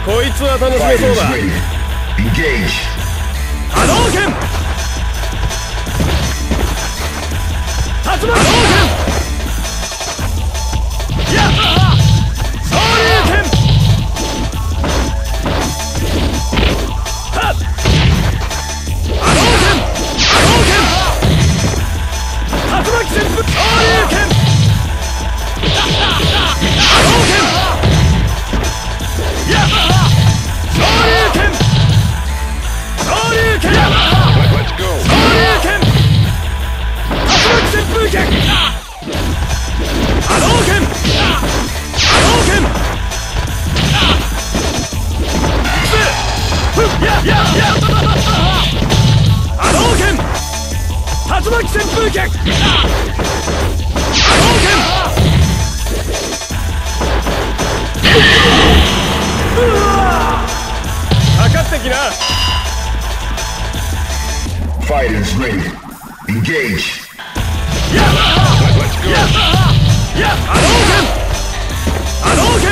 こいつは楽しめそうだ。波動拳竜巻拳やっ昇竜拳はっ波動拳竜巻旋風昇竜拳波動拳やっ昇竜拳昇竜拳昇竜拳竜巻旋風拳波動拳波動拳やっやっやっ波動拳竜巻旋風拳波動拳かかってきな。 Fighters ready. Engage. やっやっやっ波動拳波動拳